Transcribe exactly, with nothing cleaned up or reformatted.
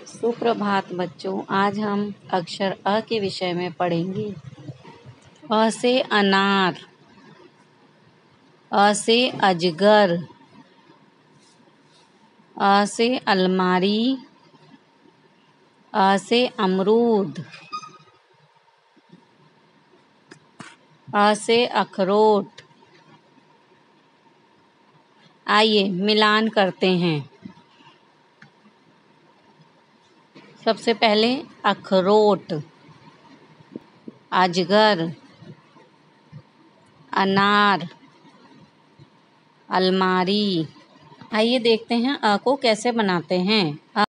सुप्रभात बच्चों, आज हम अक्षर अ के विषय में पढ़ेंगे। अ से अनार, अ से अजगर, अ से अलमारी, अ से अमरूद, अ से अखरोट। आइए मिलान करते हैं। सबसे पहले अखरोट, अजगर, अनार, अलमारी। आइए देखते हैं अ को कैसे बनाते हैं। अ